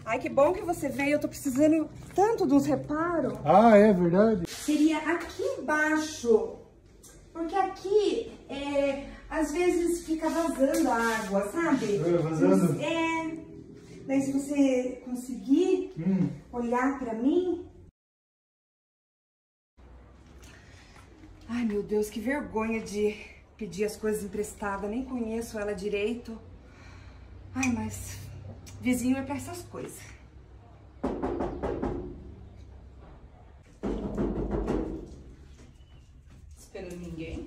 Ai, que bom que você veio. Eu tô precisando tanto de uns reparos. Ah, é verdade? Seria aqui embaixo. Porque aqui, às vezes fica vazando a água, sabe? Vazando? Daí se você conseguir olhar pra mim... Ai, meu Deus, que vergonha de pedir as coisas emprestadas. Nem conheço ela direito. Ai, mas vizinho é pra essas coisas. Esperando ninguém.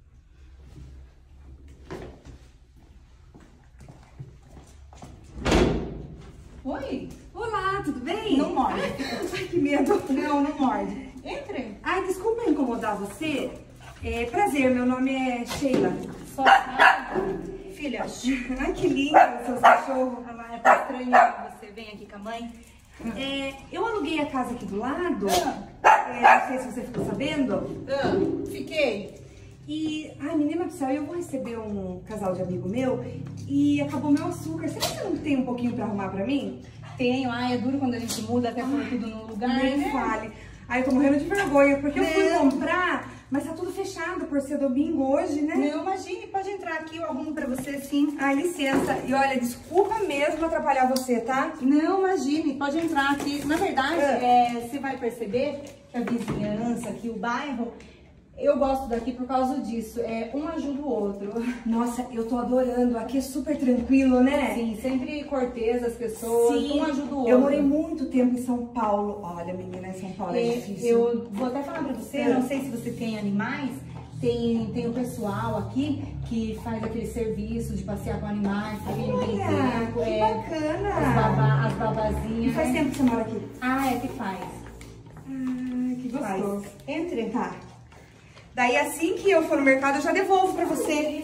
Oi. Olá, tudo bem? Não morde. Ai, que medo. Não morde. Entre. Ai, desculpa incomodar você. Prazer, meu nome é Sheila. Filha. Ai, que lindo, seus cachorros. É pra estranhar você. Vem aqui com a mãe. Eu aluguei a casa aqui do lado. Não sei se você ficou sabendo. Fiquei. E, ai, menina do céu, eu vou receber um casal de amigo meu e acabou meu açúcar. Será que você não tem um pouquinho pra arrumar pra mim? Tenho. Ai, é duro quando a gente muda até pôr tudo no lugar, Nem né? fale. Ai, eu tô morrendo de vergonha, porque eu fui comprar, mas tá tudo fechado por ser domingo hoje, né? Não, imagine, pode entrar aqui, eu arrumo pra você sim. Ai, licença. E olha, desculpa mesmo atrapalhar você, tá? Não, imagine, pode entrar aqui. Na verdade, você vai perceber que a vizinhança aqui, o bairro, eu gosto daqui por causa disso. Um ajuda o outro. Nossa, eu tô adorando. Aqui é super tranquilo, né? Sim, sempre cortês as pessoas, Sim, um ajuda o outro. eu morei muito tempo em São Paulo. Olha, menina, em São Paulo é difícil. Eu vou até falar pra você, não sei se você tem animais, tem o pessoal aqui que faz aquele serviço de passear com animais, que vem bem tempo. Que bacana! As babazinhas. E faz tempo que você mora aqui? Ah, que faz. Que gostoso. Entre. Tá. Daí assim que eu for no mercado, eu já devolvo pra você.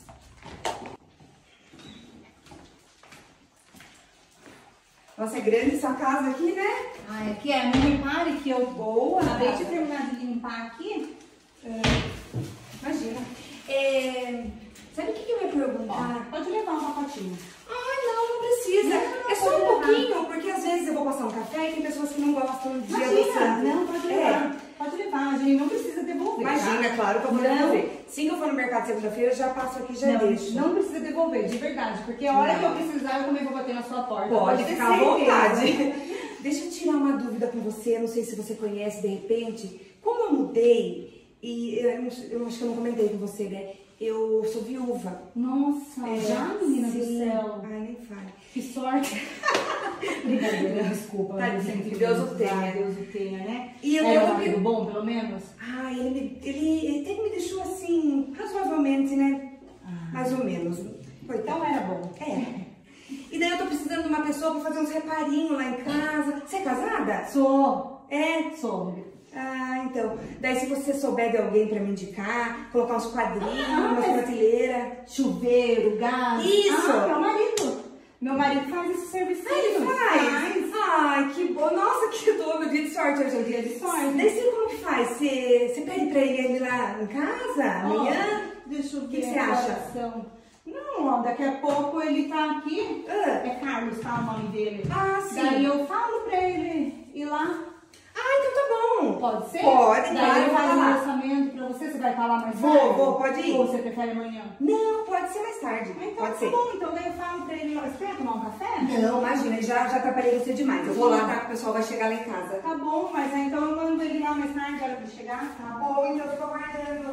Nossa, é grande essa casa aqui, né? Ah, aqui é. Não repare que eu vou. Acabei de terminar de limpar aqui. Imagina. Sabe o que eu ia perguntar? Pode levar um pacotinho. Ai, não precisa. Não, é só um pode pouquinho, porque às vezes eu vou passar um café e tem pessoas que não gostam de Imagina, não, pode levar. Pode levar, a gente não precisa devolver. Imagina, tá? claro que eu vou devolver. Assim que eu for no mercado segunda-feira, eu já passo aqui e já deixo. Não precisa devolver, de verdade. Porque a hora que eu precisar, eu também vou bater na sua porta. Pode ter ficar à certeza. vontade. Deixa eu tirar uma dúvida com você, não sei se você conhece de repente. Como eu mudei, e eu acho que eu não comentei com você, né? Eu sou viúva. Nossa, já, menina do sim. céu. Ai, nem fale. Que sorte. Brincadeira, desculpa. Tadinho, que Deus o tenha. Deus o tenha, né? E eu Era um amigo bom, pelo menos? Ah, ele até que me deixou assim, razoavelmente, né? Mais ou menos. Coitado. Então era bom. E daí eu tô precisando de uma pessoa pra fazer uns reparinhos lá em casa. Você é casada? Sou. Sou. Ah, então. Daí se você souber de alguém pra me indicar, colocar uns quadrinhos, umas prateleiras. Chuveiro, gás. Isso! Meu marido. Meu marido faz esse serviço. Ele faz? Ai, que bom. Nossa, que dor. Dia de sorte hoje é o dia de sorte. Daí você como que faz? Você pede pra ele lá em casa, amanhã? Deixa eu ver. O que você acha? Não, daqui a pouco ele tá aqui. É Carlos, tá? O nome dele. Ah, sim. Daí eu falo pra ele ir lá. Ah, então tá bom. Pode ser? Pode, daí claro, eu vou faço um falar. orçamento pra você. Você vai falar mais Vou, tarde? pode ir. Ou você prefere amanhã? Não, pode ser mais tarde. Então pode tá ser. bom, então daí eu falo pra ele. Você quer tomar um café? Não, imagina, já atrapalhei você demais. Eu vou lá, tá? Que o pessoal vai chegar lá em casa. Tá bom, mas aí, então eu mando ele lá mais tarde, a hora de chegar. Tá bom, então eu tô aguardando.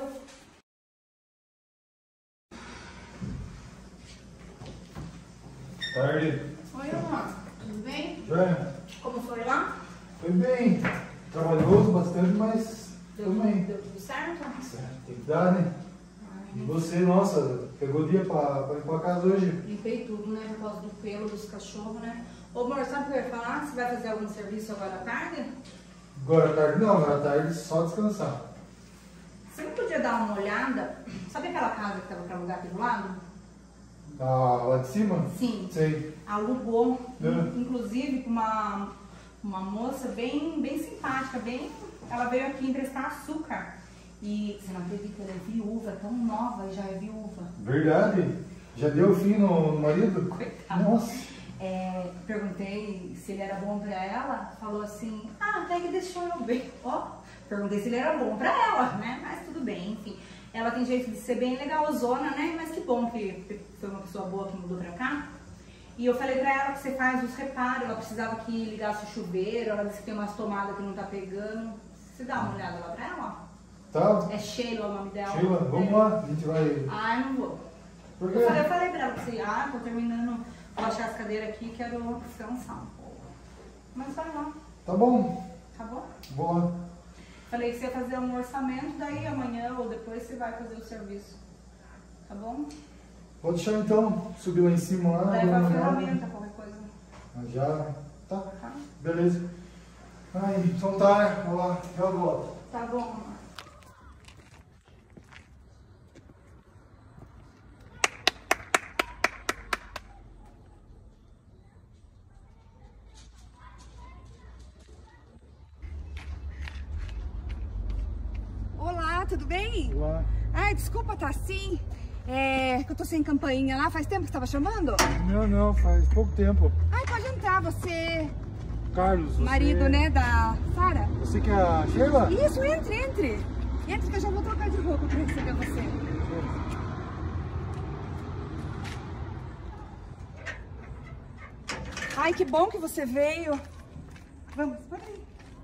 Tarde. Oi, amor. Tudo bem? Joia? Como foi lá? Foi bem. Trabalhoso bastante, mas também. Deu tudo certo? Certo, tem que dar, né? E você, nossa, pegou dia pra ir pra casa hoje? Limpei tudo, né? Por causa do pelo dos cachorros, né? Ô, amor, sabe o que eu ia falar? Você vai fazer algum serviço agora à tarde? Agora à tarde não, agora à tarde só descansar. Você não podia dar uma olhada? Sabe aquela casa que tava pra alugar aqui do lado? Lá de cima? Sim. Sei. Alugou, inclusive com uma moça bem simpática, ela veio aqui emprestar açúcar. E você não acredita, ela é viúva, tão nova e já é viúva. Verdade? Já deu fim no marido? Coitado. Nossa. Perguntei se ele era bom pra ela, falou assim, até que deixou eu ver. Ó, perguntei se ele era bom pra ela, né? Mas tudo bem, enfim. Ela tem jeito de ser bem legalzona, né? Mas que bom que foi uma pessoa boa que mudou pra cá. E eu falei pra ela que você faz os reparos, ela precisava que ligasse o chuveiro, ela disse que tem umas tomadas que não tá pegando. Você dá uma olhada lá pra ela? Tá. É Sheila o nome dela. Sheila, vamos lá, a gente vai... Eu não vou. Por quê? Eu falei pra ela que você, tô terminando, vou achar as cadeiras aqui, quero descansar um pouco. Mas vai lá. Tá bom. Tá bom? Vou lá. Falei que você ia fazer um orçamento, daí amanhã ou depois você vai fazer o serviço. Tá bom? Pode deixar então, subir lá em cima lá. Leva a ferramenta, qualquer coisa. Já. Tá. Tá? Beleza. Ai, então tá, né? Vamos lá, já volto. Tá bom, amor. Olá, tudo bem? Olá. Ai, desculpa tá assim. Que eu tô sem campainha lá. Faz tempo que você tava chamando? Não, faz pouco tempo. Ai, pode entrar, você... Carlos, Marido, né, da Sara? Você que é a Sheila? Isso, entre. Entre que eu já vou trocar de roupa pra receber você. Ai, que bom que você veio. Vamos, pode ir.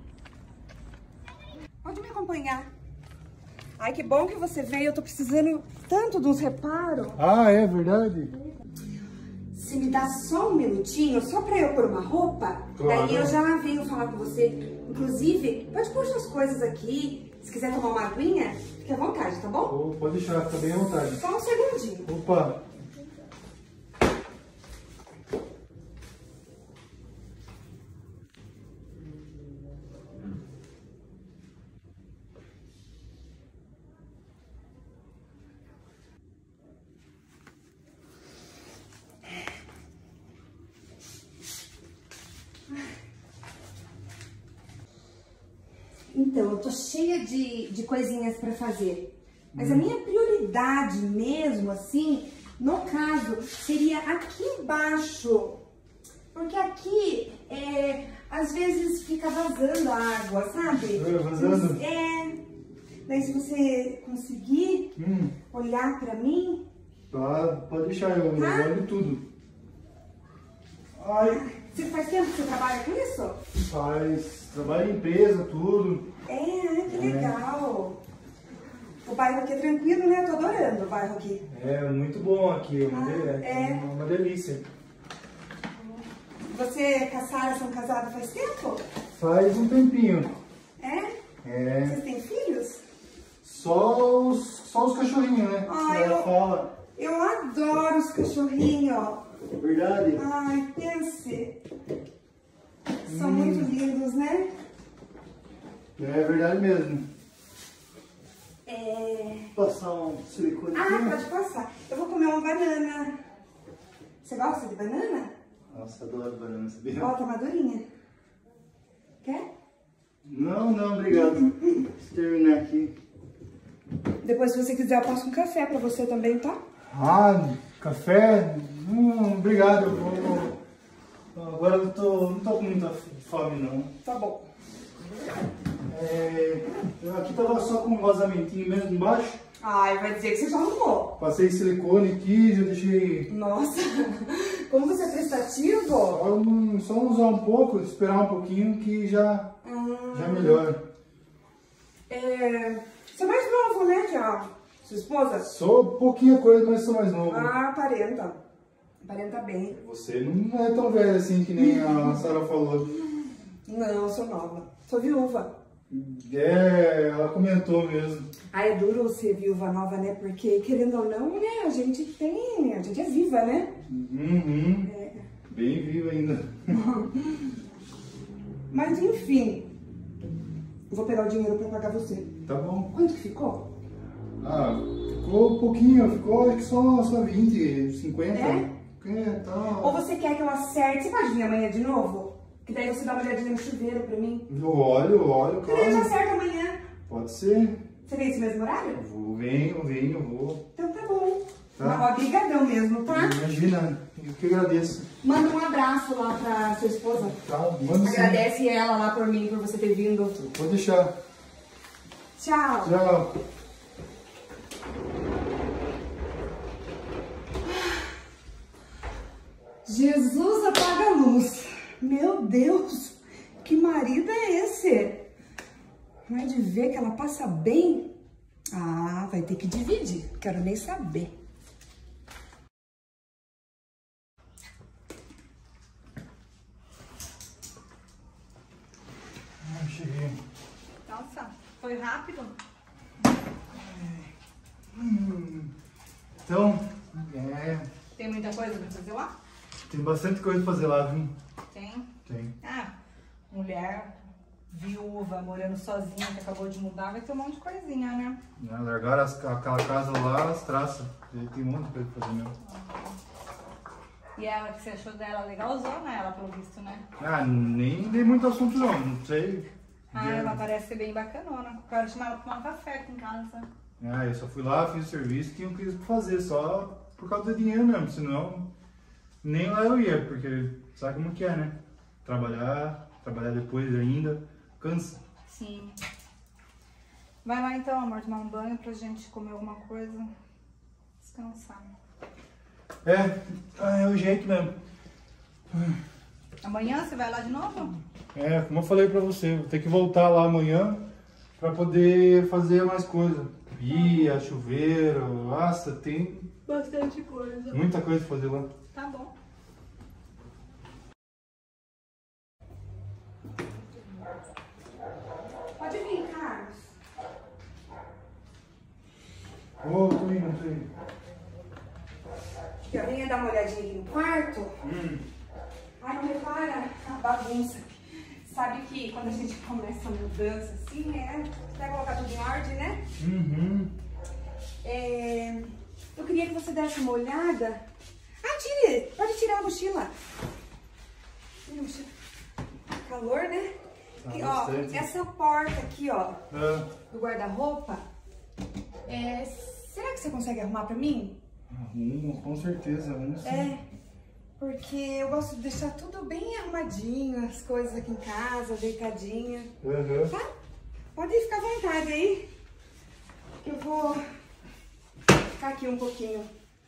Pode me acompanhar. Ai, que bom que você veio. Eu tô precisando tanto de uns reparos. Ah, é verdade? Se me dá só um minutinho, só pra eu pôr uma roupa, Claro. daí eu já venho falar com você. Inclusive, pode pôr suas coisas aqui. Se quiser tomar uma aguinha, fique à vontade, tá bom? Oh, pode deixar, fica bem à vontade. Só um segundinho. Opa! Então, eu tô cheia de coisinhas pra fazer. Mas a minha prioridade mesmo, assim, no caso, seria aqui embaixo. Porque aqui, às vezes fica vazando a água, sabe? Vazando? Daí se você conseguir olhar pra mim... Tá, pode deixar, eu olho tudo. Ai, Você faz tempo que você trabalha com isso? faz trabalho em empresa, tudo. Que legal. O bairro aqui é tranquilo, né? Tô adorando o bairro aqui. É muito bom aqui, é. uma delícia. Você e a Sara são casados faz tempo? Faz um tempinho. É? Vocês têm filhos? Só os cachorrinhos, né? Ai, Ela fala. Eu adoro os cachorrinhos. É verdade? Ai, pense. São muito lindos, né? É verdade mesmo. Passar um silicone aqui. Pode passar. Eu vou comer uma banana. Você gosta de banana? Nossa, adoro banana, sabia? Ó, tá madurinha. Quer? Não, obrigado. Deixa eu terminar aqui. Depois, se você quiser, eu passo um café pra você também, tá? Café? Obrigado, eu vou... Agora eu não tô com muita fome, não. Tá bom. Aqui tava só com um vazamentinho mesmo embaixo. Ai, vai dizer que você já arrumou. Passei silicone aqui, já deixei... Nossa, como você é prestativo. Só usar um pouco, esperar um pouquinho que já melhora. Você é mais novo, né, que a sua esposa? Sou pouquinha coisa, mas sou mais novo. Aparenta. Aparenta bem. Você não é tão velho assim que nem a Sara falou. Não, sou nova. Sou viúva. Ela comentou mesmo. É duro ser viúva nova, né? Porque, querendo ou não, né, a gente é viva, né? Bem viva ainda. Mas, enfim, eu vou pegar o dinheiro pra pagar você. Tá bom. Quanto que ficou? Ficou pouquinho, ficou acho que só 20, 50. Tá. Ou você quer que eu acerte? Você pode vir amanhã de novo? Que daí você dá uma olhadinha no chuveiro pra mim. Eu olho, Que daí eu claro. acerto amanhã. Pode ser. Você vem esse mesmo horário? Venho, vou. Então tá bom. tá? Obrigadão mesmo, tá? Imagina, eu que agradeço. Manda um abraço lá pra sua esposa. Tá, manda sim. Agradece ela lá por mim, por você ter vindo. Pode deixar. Tchau. Tchau. Jesus apaga a luz. Meu Deus, que marido é esse? Não é de ver que ela passa bem? Ah, vai ter que dividir. Quero nem saber. Cheguei. Nossa, foi rápido. Então, Tem muita coisa pra fazer lá? tem bastante coisa pra fazer lá, viu? Tem. Tem. Ah, mulher viúva, morando sozinha, que acabou de mudar, vai ter um monte de coisinha, né? Largaram aquela casa lá, as traças. Tem um monte de coisa pra fazer mesmo. E ela, que você achou dela legalzona, ela, pelo visto, né? Ah, nem dei muito assunto não sei. Ah, ela parece ser bem bacanona. Quero chamar ela pra tomar um café aqui em casa. Ah, eu só fui lá, fiz o serviço que eu quis fazer, só por causa do dinheiro mesmo, senão nem lá eu ia, porque sabe como que é, né? Trabalhar depois ainda, cansa. Sim. Vai lá então, amor, tomar um banho pra gente comer alguma coisa. Descansar. É o jeito mesmo. Amanhã você vai lá de novo? Como eu falei pra você, vou ter que voltar lá amanhã pra poder fazer mais coisa. Pia, chuveiro, nossa, tem Bastante coisa. muita coisa pra fazer lá. Tá bom. Pode vir, Carlos. Ô, tô indo. Eu venha dar uma olhadinha aqui no quarto. Ai, não repara a bagunça. Sabe que quando a gente começa a mudança assim, né? Até colocar tudo em ordem, né? Eu queria que você desse uma olhada. Ah, pode tirar a mochila. Tira a mochila. Calor, né? E, ó, essa porta aqui, ó, do guarda-roupa, será que você consegue arrumar pra mim? Arrumo, com certeza, arrumo sim. Porque eu gosto de deixar tudo bem arrumadinho, as coisas aqui em casa, deitadinha. Tá? Pode ficar à vontade aí, que eu vou ficar aqui um pouquinho.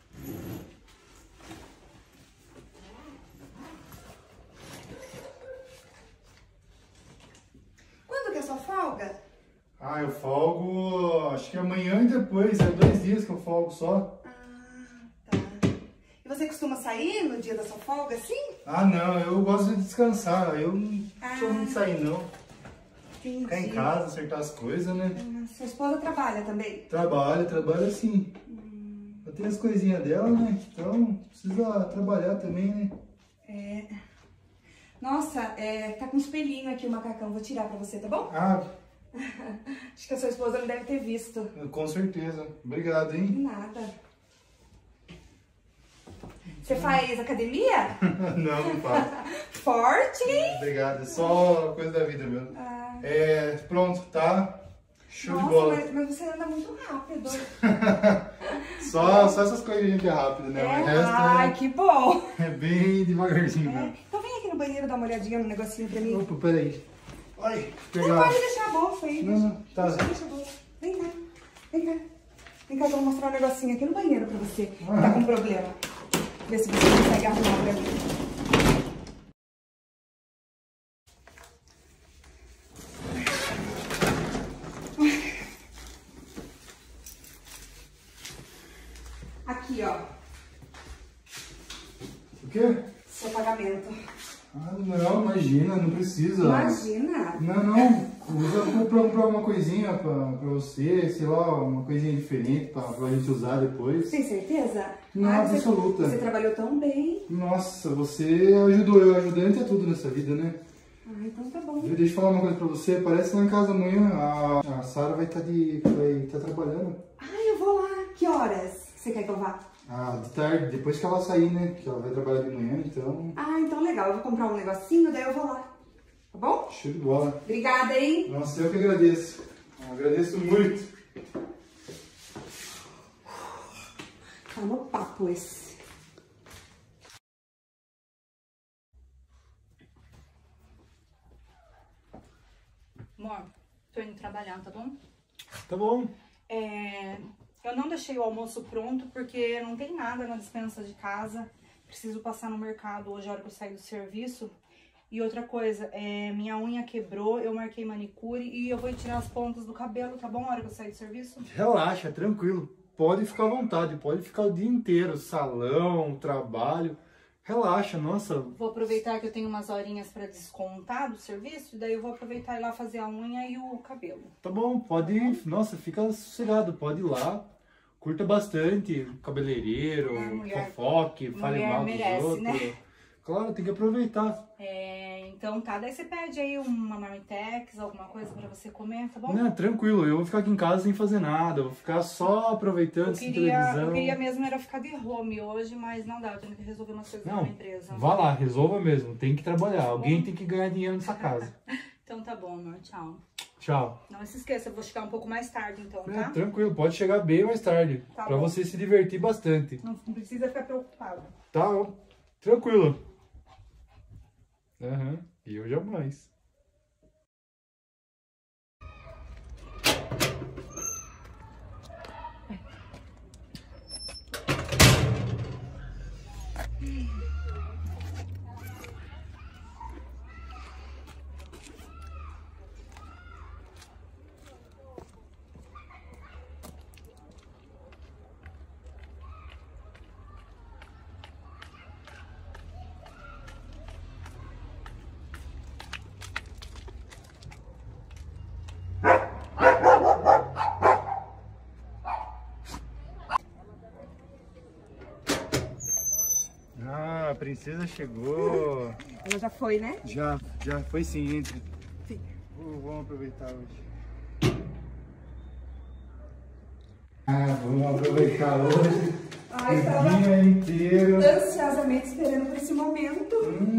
Quando que é a sua folga? Ah, eu folgo, acho que amanhã e depois, 2 dias que eu folgo só. Tá. E você costuma sair no dia da sua folga, assim? Ah, não, eu gosto de descansar, eu não sou muito de sair não. Entendi. Ficar em casa, acertar as coisas, né? Sua esposa trabalha também? Trabalha sim. Eu tenho as coisinhas dela, né? Então, precisa trabalhar também, né? Nossa, tá com um espelhinho aqui o macacão, vou tirar pra você, tá bom? Ah, Acho que a sua esposa não deve ter visto. com certeza. Obrigado, hein? Nada. Você faz academia? Não faço. Forte, hein? Obrigado, é só coisa da vida mesmo. Pronto, tá? Show de bola. Mas você anda muito rápido. Só essas coisinhas que é rápido, né? O resto Ai, que bom. é bem devagarzinho mesmo. Então vem aqui no banheiro dar uma olhadinha no negocinho pra mim. Opa, peraí. Ai, Não pegar. pode deixar a bolsa aí. Não, tá. Deixa a bolsa. Vem cá. Vem cá. Vem cá que eu vou mostrar um negocinho aqui no banheiro pra você. Tá com problema. Ver se você consegue arrumar pra mim. Aqui, ó. O quê? Seu pagamento. Ah, não, imagina, não precisa. Imagina. Não. Eu vou comprar uma coisinha pra você, sei lá, uma coisinha diferente pra gente usar depois. Tem certeza? Não, absoluta. Você trabalhou tão bem. Nossa, você ajudou. Eu ajudei a tudo nessa vida, né? Ah, então tá bom. Deixa eu falar uma coisa pra você. Parece lá em casa amanhã a Sara vai estar trabalhando. Ah, eu vou lá. Que horas você quer que eu vá? Ah, de tarde, depois que ela sair, né? Que ela vai trabalhar de manhã, então... Ah, então legal. Eu vou comprar um negocinho, daí eu vou lá. Tá bom? Show de bola. Obrigada, hein? Nossa, eu que agradeço. Eu agradeço muito. Tá no papo esse. Amor, tô indo trabalhar, tá bom? Tá bom. Eu não deixei o almoço pronto porque não tem nada na despensa de casa. Preciso passar no mercado hoje, a hora que eu sair do serviço. E outra coisa, minha unha quebrou, eu marquei manicure e eu vou tirar as pontas do cabelo, tá bom? A hora que eu sair do serviço? Relaxa, tranquilo. Pode ficar à vontade, pode ficar o dia inteiro, salão, trabalho. Relaxa, nossa. Vou aproveitar que eu tenho umas horinhas pra descontar do serviço, daí eu vou aproveitar e ir lá fazer a unha e o cabelo. Tá bom, pode ir. Nossa, fica sossegado, pode ir lá. Curta bastante, cabeleireiro, fofoque, fale mulher mal dos merece, outros. né? Claro, tem que aproveitar. Então tá, daí você pede aí uma marmitex, alguma coisa pra você comer, tá bom? Não, tranquilo, eu vou ficar aqui em casa sem fazer nada, eu vou ficar só aproveitando essa televisão. Eu queria mesmo era ficar de home hoje, mas não dá, eu tenho que resolver umas coisas na Não, minha empresa. vá lá, resolva mesmo, tem que trabalhar, alguém tem que ganhar dinheiro nessa casa. Então tá bom, amor, tchau. Tchau. Não se esqueça, eu vou chegar um pouco mais tarde então, tá? Tranquilo, pode chegar bem mais tarde, Tá pra bom. você se divertir bastante. Não precisa ficar preocupado. Tá, tranquilo. E eu jamais. Ah, a princesa chegou. Ela já foi, né? Já foi sim, entre. Sim. Vamos aproveitar hoje. Vamos aproveitar hoje. Ai, O tava dia inteiro. ansiosamente esperando por esse momento.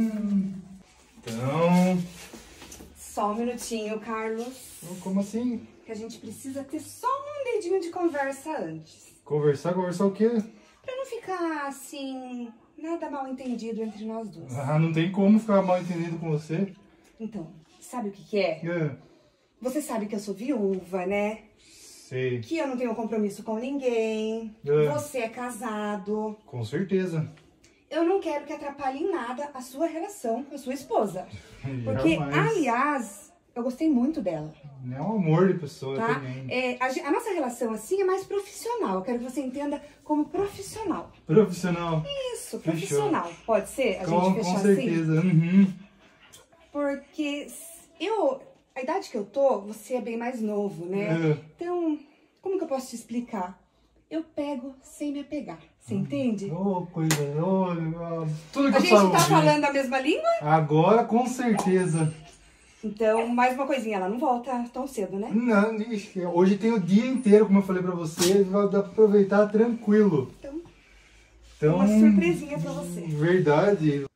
Então, Só um minutinho, Carlos. como assim? Que a gente precisa ter só um dedinho de conversa antes. Conversar o quê? Pra não ficar assim, nada mal entendido entre nós dois. Ah, não tem como ficar mal entendido com você. Então, sabe o que que é? Você sabe que eu sou viúva, né? Sei. Que eu não tenho compromisso com ninguém. Você é casado. Com certeza. Eu não quero que atrapalhe em nada a sua relação com a sua esposa. Porque, Jamais. aliás, eu gostei muito dela. É um amor de pessoa Tá? também. A nossa relação, assim, é mais profissional. Eu quero que você entenda como profissional. Profissional. Isso, Fechou. profissional. Pode ser? A gente Com fechar assim? certeza. Uhum. Porque a idade que eu tô, você é bem mais novo, né? Então, como que eu posso te explicar? Eu pego sem me apegar. Você entende? Coisa. Tudo que A eu gente falo. tá falando a mesma língua? Agora, com certeza. Então, mais uma coisinha, ela não volta tão cedo, né? Não, ixi, hoje tem o dia inteiro, como eu falei pra você, vai dar pra aproveitar tranquilo. Então, uma surpresinha pra você. Verdade.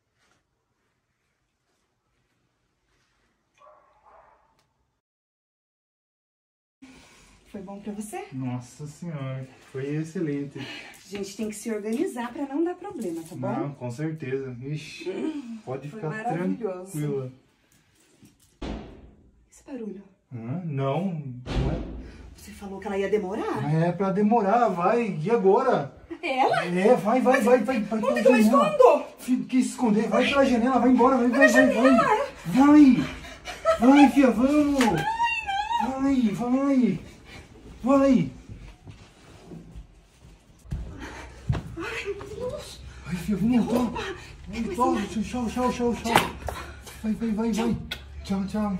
Foi bom pra você? Nossa senhora, foi excelente. A gente tem que se organizar pra não dar problema, tá bom? Não, com certeza. Ixi, pode Foi ficar maravilhoso. tranquila. Esse barulho. Não é. Você falou que ela ia demorar? É pra demorar, vai. E agora? Ela? Vai. Onde que eu escondo? Que esconder? Vai pela janela, vai embora, vai. Vai, filha, vamos. Vai. Ai, meu Deus. Vai, filha, vamos. Tchau. Vai. Tchau.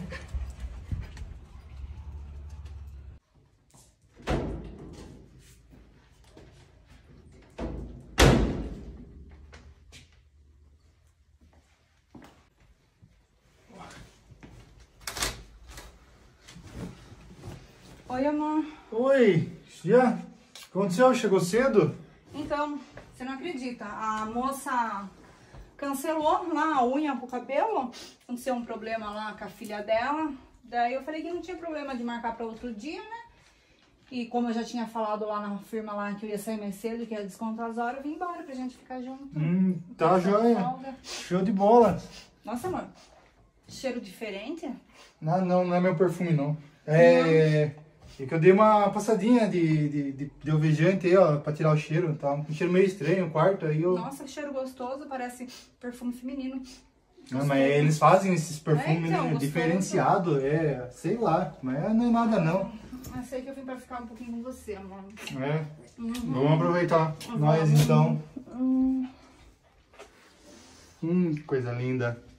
Oi, amor. Oi, já? O que aconteceu? Chegou cedo? Então, você não acredita, a moça cancelou lá a unha pro cabelo, aconteceu um problema lá com a filha dela, daí eu falei que não tinha problema de marcar para outro dia, né? E como eu já tinha falado lá na firma lá que eu ia sair mais cedo, que ia descontar as horas, eu vim embora pra gente ficar junto. Tá joia. Folga. Show de bola. Nossa, amor. Cheiro diferente? Não é meu perfume, não. É que eu dei uma passadinha de alvejante aí, ó, pra tirar o cheiro. Tá um cheiro meio estranho no quarto, aí eu... Nossa, que cheiro gostoso, parece perfume feminino. Não, mas eles fazem esses perfumes então, diferenciados, sei lá, mas não é nada não. Eu sei que eu vim pra ficar um pouquinho com você, amor. Vamos aproveitar nós então. Coisa linda.